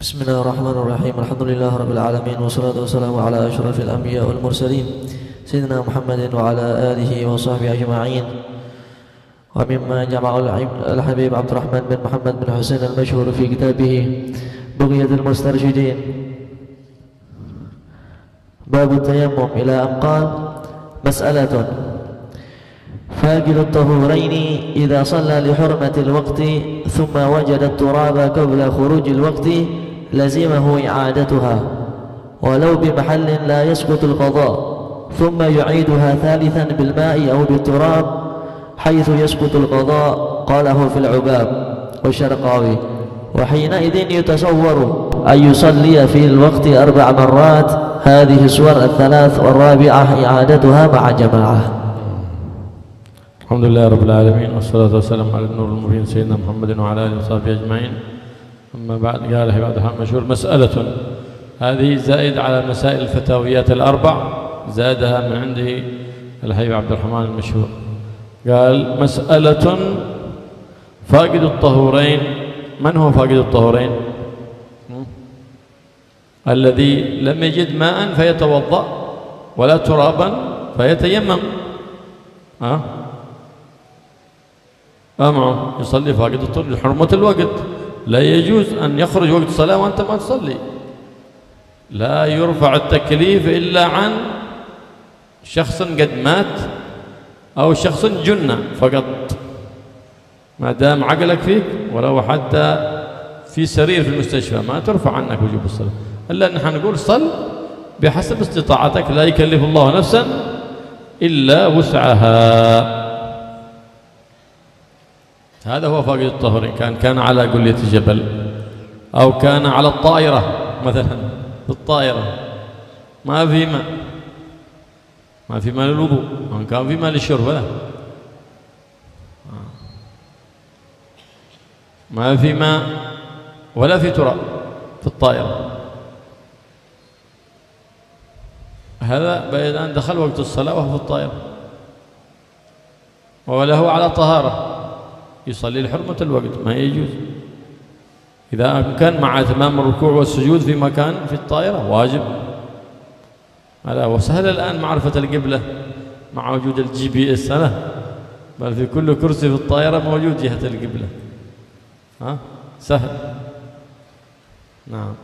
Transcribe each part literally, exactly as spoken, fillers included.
بسم الله الرحمن الرحيم. الحمد لله رب العالمين، والصلاة والسلام على أشرف الأنبياء والمرسلين سيدنا محمد وعلى آله وصحبه أجمعين. ومما جمع الحبيب عبد الرحمن بن محمد بن حسين المشهور في كتابه بغية المسترشدين باب التيمم إلى أن قال: مسألة: فاقد الطهورين إذا صلى لحرمة الوقت ثم وجد التراب قبل خروج الوقت لزمه إعادتها ولو بمحل لا يسقط القضاء، ثم يعيدها ثالثا بالماء أو بالتراب حيث يسقط القضاء. قاله في العباب والشرقاوي. وحينئذ يتصور أن يصلي في الوقت أربع مرات هذه السور الثلاث، والرابعة إعادتها مع جماعة. الحمد لله رب العالمين، والصلاة والسلام على النور المبين سيدنا محمد وعلى آله وصحبه أجمعين. أما بعد، قال الحبيب عبد الرحمن مشهور: مسألة، هذه زائد على مسائل الفتاويات الأربع، زادها من عنده الحبيب عبد الرحمن المشهور. قال: مسألة: فاقد الطهورين. من هو فاقد الطهورين؟ الذي لم يجد ماء فيتوضأ ولا ترابا فيتيمم. ها؟ أمعه يصلي فاقد الطهور لحرمة الوقت. لا يجوز أن يخرج وقت الصلاة وأنت ما تصلي. لا يرفع التكليف إلا عن شخص قد مات أو شخص جن فقط. ما دام عقلك فيك، ولو حتى في سرير في المستشفى، ما ترفع عنك وجوب الصلاة، إلا نحن نقول صل بحسب استطاعتك، لا يكلف الله نفسا إلا وسعها. هذا هو فاقد الطهر. كان كان على قلية جبل، أو كان على الطائرة مثلا، في الطائرة ما في ماء، ما في ماء للوضوء، ما كان في ماء للشرب، لا ما في ماء ولا في تراب في الطائرة. هذا بعد أن دخل وقت الصلاة وهو في الطائرة وله على طهارة، يصلي لحرمة الوقت، ما يجوز. إذا كان مع تمام الركوع والسجود في مكان في الطائرة واجب. هذا وسهل الآن معرفة القبلة مع وجود الجي بي اس، بل في كل كرسي في الطائرة موجود جهة القبلة. ها؟ سهل. نعم.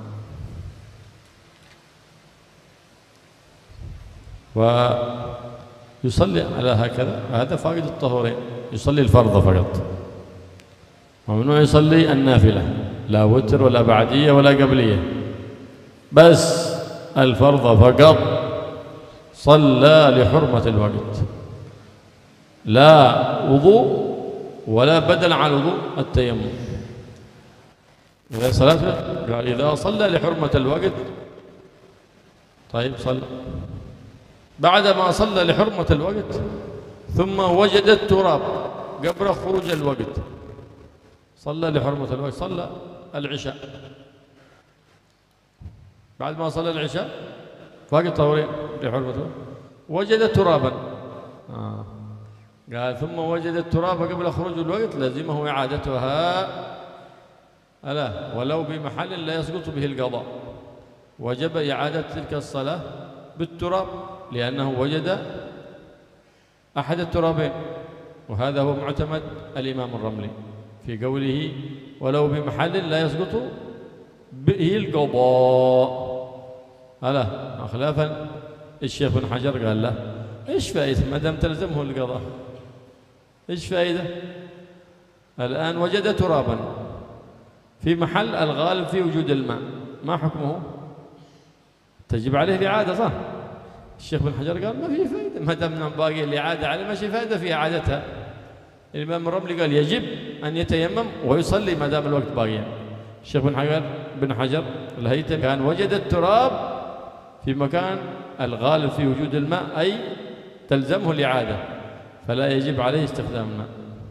ويصلي على هكذا. هذا فاقد الطهورين، يصلي الفرض فقط، ممنوع يصلي النافلة، لا وتر ولا بعدية ولا قبلية، بس الفرض فقط. صلى لحرمة الوقت، لا وضوء ولا بدل عن الوضوء التيمم. إذا صلاة قال إذا صلى لحرمة الوقت، طيب صلى. بعدما صلى لحرمة الوقت ثم وجد التراب قبل خروج الوقت، صلى لحرمة الوقت، صلى العشاء. بعد ما صلى العشاء فاقد طهورين لحرمة الوقت، وجد ترابا. آه. قال: ثم وجد التراب قبل خروج الوقت لزمه إعادتها، ألا ولو بمحل لا يسقط به القضاء. وجب إعادة تلك الصلاة بالتراب، لأنه وجد أحد الترابين. وهذا هو معتمد الإمام الرملي في قوله: ولو بمحل لا يسقط به القضاء. ألا خلافا الشيخ بن حجر قال له: إيش فائدة ما دام تلزمه القضاء؟ إيش فائدة؟ الآن وجد ترابا في محل الغالب في وجود الماء، ما حكمه؟ تجب عليه الإعادة، صح؟ الشيخ بن حجر قال: ما في فائدة ما دام باقي الإعادة عليه، ما في فائدة في إعادتها. الإمام الرملي قال: يجب أن يتيمم ويصلي ما دام الوقت باقي. الشيخ بن حجر بن حجر الهيثمي كان وجد التراب في مكان الغالب في وجود الماء، أي تلزمه الإعادة، فلا يجب عليه استخدام الماء.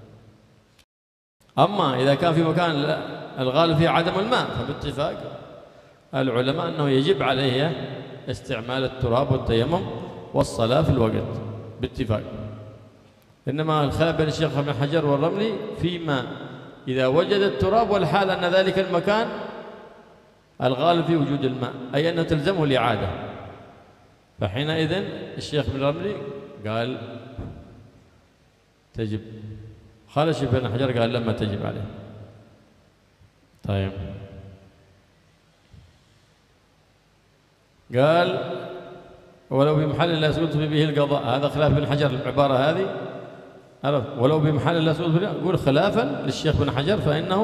أما إذا كان في مكان الغالب فيه عدم الماء، فباتفاق العلماء أنه يجب عليه استعمال التراب والتيمم والصلاة في الوقت باتفاق. إنما الخلاف بين الشيخ بن حجر والرملي فيما إذا وجد التراب والحال أن ذلك المكان الغالب في وجود الماء، أي أنه تلزمه الإعادة. فحينئذ الشيخ بن الرملي قال تجب، خالد الشيخ بن حجر قال لما تجب عليه. طيب قال ولو بمحل لا يسقط به القضاء، هذا خلاف ابن حجر العبارة هذه، عرف؟ ولو بمحل لا يسقط به، يقول خلافا للشيخ بن حجر فإنه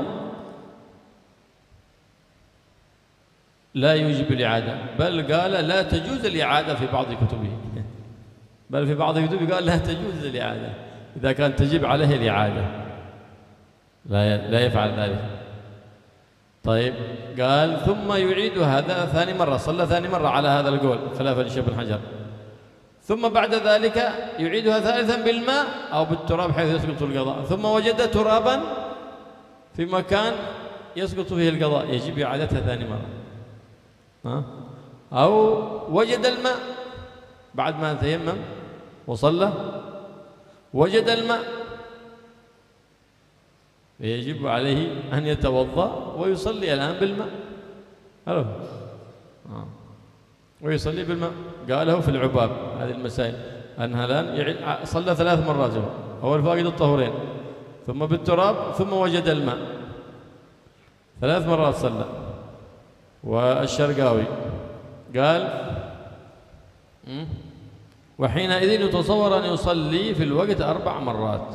لا يوجب الإعادة، بل قال لا تجوز الإعادة في بعض كتبه، بل في بعض كتبه قال لا تجوز الإعادة إذا كان تجب عليه الإعادة، لا لا يفعل ذلك. طيب قال ثم يعيد هذا ثاني مرة، صلى ثاني مرة على هذا القول خلافا للشيخ بن حجر، ثم بعد ذلك يعيدها ثالثا بالماء أو بالتراب حيث يسقط القضاء، ثم وجد ترابا في مكان يسقط فيه القضاء يجب إعادتها ثاني مرة، ها؟ أو وجد الماء بعد ما تيمم وصلى، وجد الماء فيجب عليه أن يتوضأ ويصلي الآن بالماء، عرف؟ آه. ويصلي بالماء. قاله في العباب هذه المسائل أنها الآن صلى ثلاث مرات، أول فاقد الطهورين، ثم بالتراب، ثم وجد الماء، ثلاث مرات صلى. والشرقاوي قال وحينئذ يتصور أن يصلي في الوقت أربع مرات،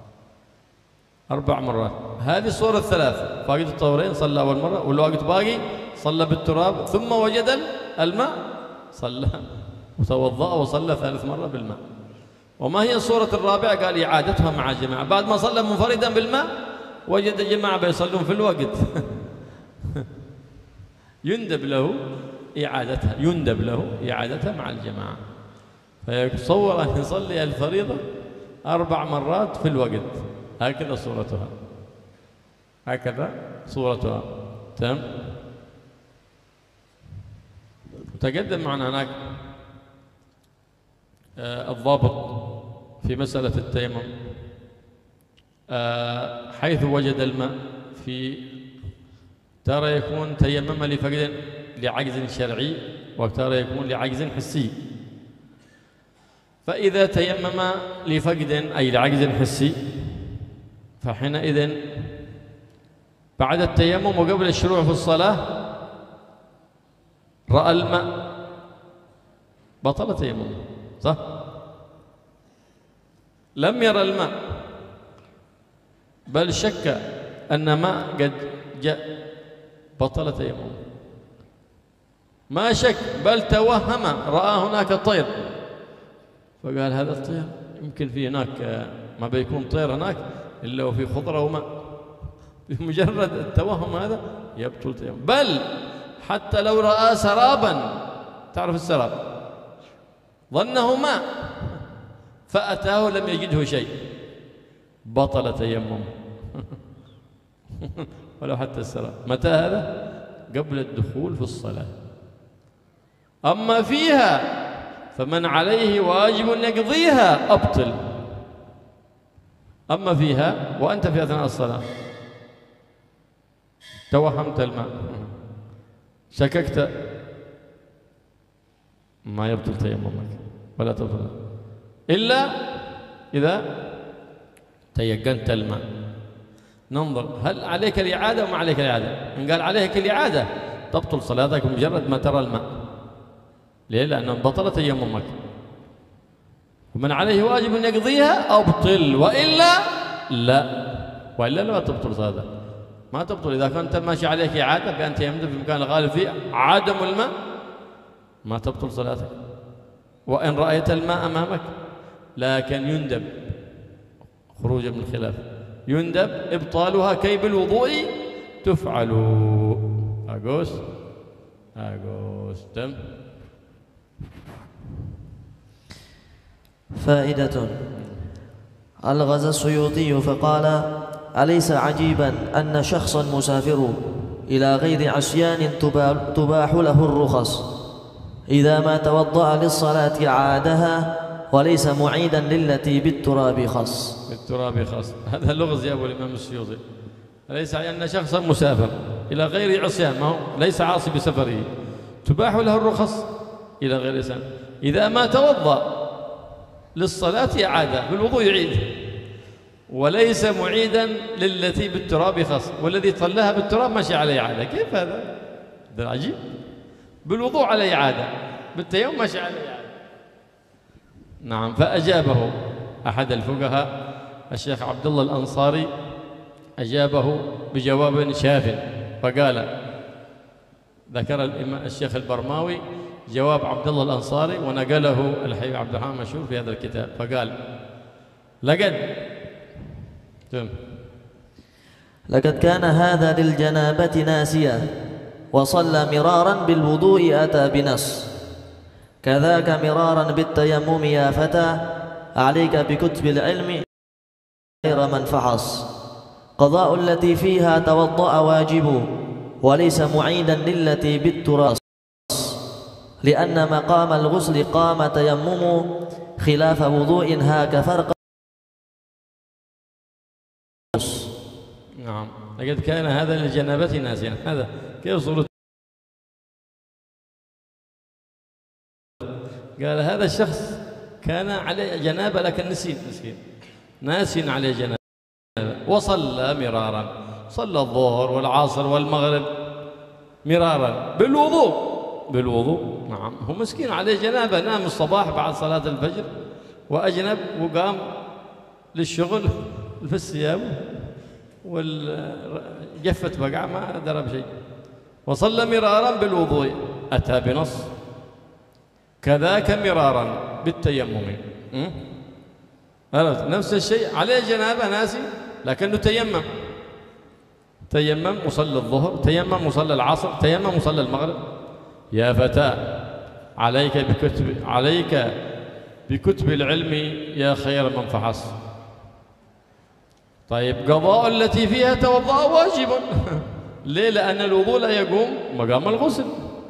أربع مرات. هذه الصورة الثلاث، فاقد الطهورين صلى أول مرة، والوقت باقي صلى بالتراب، ثم وجد الماء صلى وتوضأ وصلى ثالث مرة بالماء. وما هي الصورة الرابعة؟ قال إعادتها مع الجماعة، بعد ما صلى منفردا بالماء وجد جماعة بيصلون في الوقت يندب له إعادتها، يندب له إعادتها مع الجماعة، فيتصور أن يصلي الفريضة أربع مرات في الوقت. هكذا صورتها، هكذا صورتها. تمام. تقدم معنا هناك آه الضابط في مسألة التيمم، آه حيث وجد الماء، في ترى يكون تيمم لفقد لعجز شرعي، وترى يكون لعجز حسي. فإذا تيمم لفقد أي لعجز حسي، فحينئذ بعد التيمم وقبل الشروع في الصلاة رأى الماء، بطل تيمم، صح؟ لم يرى الماء بل شك أن ماء قد جاء، بطل تيمم. ما شك بل توهم، رأى هناك طير فقال هذا الطير يمكن في هناك ما بيكون طير هناك إلا وفي خضرة وماء، بمجرد التوهم هذا يبطل تيمم. بل حتى لو رأى سرابا، تعرف السراب، ظنه ماء فأتاه لم يجده شيء، بطل تيمم ولو حتى السراب. متى هذا؟ قبل الدخول في الصلاة. أما فيها فمن عليه واجب يقضيها أبطل. أما فيها وأنت في أثناء الصلاة توهمت الماء، شككت، ما يبطل تيممك ولا تبطل إلا إذا تيقنت الماء. ننظر هل عليك الإعادة وما عليك الإعادة. إن قال عليك الإعادة تبطل صلاتك بمجرد ما ترى الماء. ليه؟ لأنه بطل تيممك. ومن عليه واجب يقضيها أبطل، وإلا لا، وإلا لا تبطل صلاتك، ما تبطل. إذا كنت ماشي عليك إعادة بأن تيمم في مكان الغالب فيه عدم الماء ما تبطل صلاتك، وإن رأيت الماء أمامك. لكن يندب، خروج من الخلاف، يندب إبطالها كي بالوضوء تفعل. أقوس أقوس تم. فائدة. ألغز السيوطي فقال: أليس عجيبا أن شخصا مسافر إلى غير عصيان تباح له الرخص إذا ما توضأ للصلاة عادها وليس معيدا للتي بالتراب خص. بالتراب خص، هذا اللغز يا أبو الإمام السيوطي. أليس أن شخصا مسافر إلى غير عصيان، ما هو ليس عاصي بسفره، تباح له الرخص إلى غير عصيان. إذا ما توضأ للصلاة أعاد بالوضوء يعيد، وليس معيدا للتي بالتراب خاص، والذي طلها بالتراب ماشي عليه إعادة. كيف هذا؟ هذا عجيب. بالوضوء عليه إعادة، بالتيمم ماشي عليه إعادة. نعم. فأجابه أحد الفقهاء الشيخ عبد الله الأنصاري، أجابه بجواب شاف، فقال، ذكر الشيخ البرماوي جواب عبد الله الأنصاري ونقله الحبيب عبد الرحمن مشهور في هذا الكتاب، فقال: لقد لقد كان هذا للجنابة ناسيا وصلى مرارا بالوضوء أتى بنص، كذاك مرارا بالتيمم يا فتى، عليك بكتب العلم غير من فحص، قضاء التي فيها توضأ واجب، وليس معيدا للتي بالتراص، لأن مقام الغسل قام تيمم، خلاف وضوء هاك فرق. نعم. لقد كان هذا للجنابة ناسيا. هذا كيف صورة؟ قال هذا الشخص كان عليه جنابة لكن نسي، مسكين ناسي عليه جنابة، وصلى مرارا، صلى الظهر والعصر والمغرب مرارا بالوضوء بالوضوء نعم. هو مسكين عليه جنابة، نام الصباح بعد صلاة الفجر وأجنب وقام للشغل في الثياب والجفت بقعة ما درب شيء، وصلى مرارا بالوضوء أتى بنص، كذاك مرارا بالتيمم. نفس الشيء، عليه جنابة ناسي لكنه تيمم، تيمم وصلى الظهر، تيمم وصلى العصر، تيمم وصلى المغرب. يا فتى عليك بكتب عليك بكتب العلم يا خير من فحص. طيب، قضاء التي فيها توضأ واجب. ليه؟ لأن الوضوء لا يقوم مقام الغسل،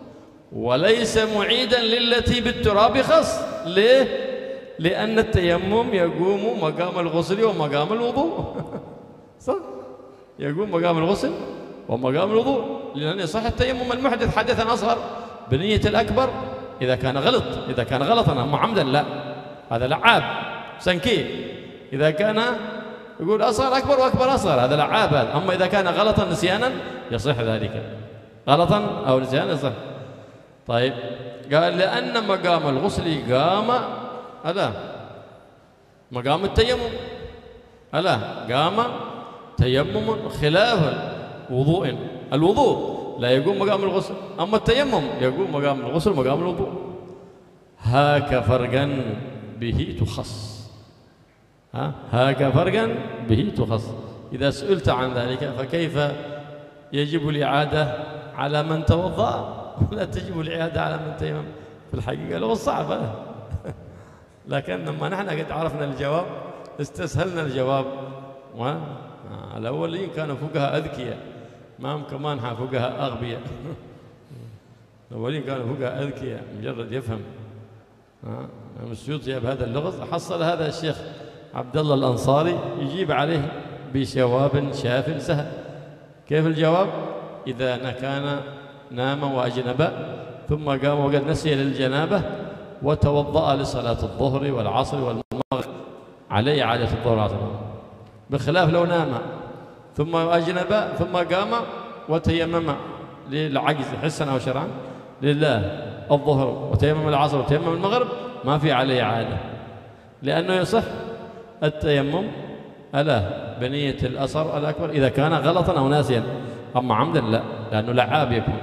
وليس معيدا للتي بالتراب خص. ليه؟ لأن التيمم يقوم مقام الغسل ومقام الوضوء. صح؟ يقوم مقام الغسل ومقام الوضوء، لأن يصح التيمم المحدث حدثا أصغر بنية الأكبر إذا كان غلط، إذا كان غلطا أما عمدا لا، هذا لعاب سنكي. إذا كان يقول أصغر أكبر وأكبر أصغر، هذا لعاب هذا. أما إذا كان غلطا نسيانا يصح ذلك، غلطا أو نسيانا يصح. طيب، قال لأن مقام الغسل قام ألا مقام التيمم، ألا قام تيمم خلاف وضوء. الوضوء لا يقوم مقام الغسل، أما التيمم يقوم مقام الغسل مقام الوضوء. هاك فرقا به تخص، ها هاك فرقا به تخص. إذا سئلت عن ذلك فكيف يجب الإعادة على من توضأ ولا تجب الإعادة على من تيمم؟ في الحقيقة لغة صعبة، لكن لما نحن قد عرفنا الجواب استسهلنا الجواب. والأولين كانوا فقهاء أذكياء، ما هم كمان فقهاء أغبياء. الأولين كانوا فقهاء أذكياء مجرد يفهم. السيوطي بهذا اللغز حصل هذا الشيخ عبد الله الأنصاري يجيب عليه بجواب شاف سهل. كيف الجواب؟ إذا كان نام وأجنب ثم قام وقد نسي للجنابة وتوضأ لصلاة الظهر والعصر والمغرب عليه إعادة الظهر والعصر، بخلاف لو نام ثم أجنب ثم قام وتيمم للعجز حسا أو شرعا لله الظهر وتيمم العصر وتيمم المغرب ما في عليه إعادة، لأنه يصح التيمم ألا بنية الأثر الأكبر إذا كان غلطا أو ناسيا، أما عمدا لا، لأنه لعاب يكون.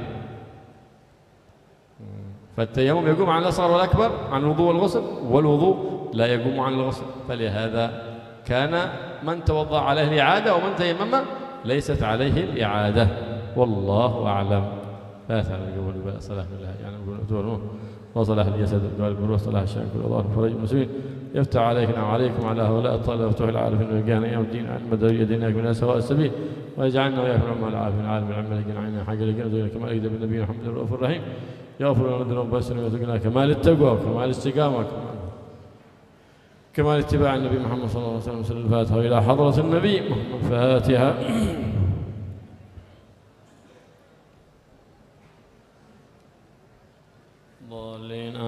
فالتيمم يقوم عن الأصغر والأكبر، عن الوضوء والغسل، والوضوء لا يقوم عن الغسل. فلهذا كان من توضأ عليه الإعادة ومن تيمم ليست عليه الإعادة، والله أعلم. لا تعالى قبول صلاح الله يعني نقول وصلاح الجسد والقلب وصلاح الشام كل الله فرج المسلمين يفتح عليكم وعليكم على هؤلاء الطلبة وفتوح العارفين ويقانا يوم الدين عن مدرية دينك من سواء السبيل، ويجعلنا وياكم العلماء العارفين العالم العلم لكن عيننا حق لكن كما يقدر بالنبي محمد الرؤوف الرحيم يغفر لنا الذنوب ويسر ويرزقنا كمال التقوى وكمال الاستقامة كمال اتباع النبي محمد صلى الله عليه وسلم. سر الفاتحة إلى حضرة النبي محمد. فاتحة.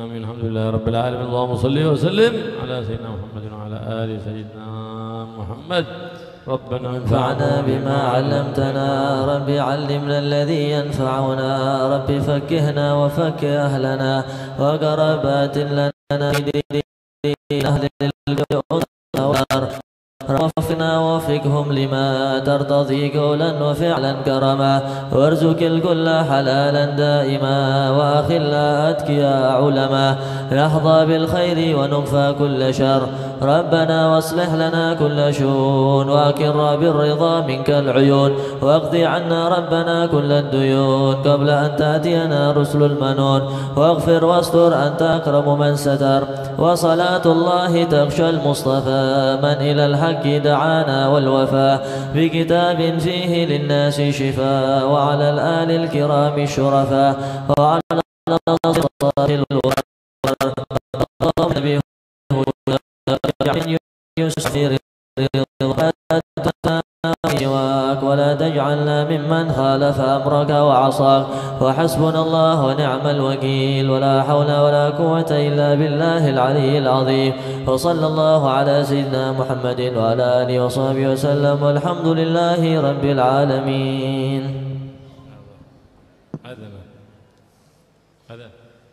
آمين. الحمد لله رب العالمين. اللهم صل وسلم على سيدنا محمد وعلى آل سيدنا محمد. ربنا انفعنا بما علمتنا، رب علمنا الذي ينفعنا، رب فكهنا وفك أهلنا وقربات لنا في دين أهل الجنة، وفقنا وفقهم لما ترتضي قولا وفعلا كرما، وارزق الكل حلالا دائما، واخلا اتقيا علما، نحظى بالخير ونكفى كل شر، ربنا واصلح لنا كل شؤون، واكر بالرضا منك العيون، واقض عنا ربنا كل الديون قبل ان تاتينا رسل المنون، واغفر واستر انت اكرم من ستر، وصلاة الله تغشى المصطفى من الى الحق دعانا والوفاء، بكتاب فيه للناس شفاء، وعلى الآل الكرام الشرفاء، وعلى الأصحاب الورى، يسير ولا تجعلنا ممن خالف أمرك وعصاك، وحسبنا الله ونعم الوكيل، ولا حول ولا قوة إلا بالله العلي العظيم، وصلى الله على سيدنا محمد وعلى آله وصحبه وسلم، والحمد لله رب العالمين. هذا هذا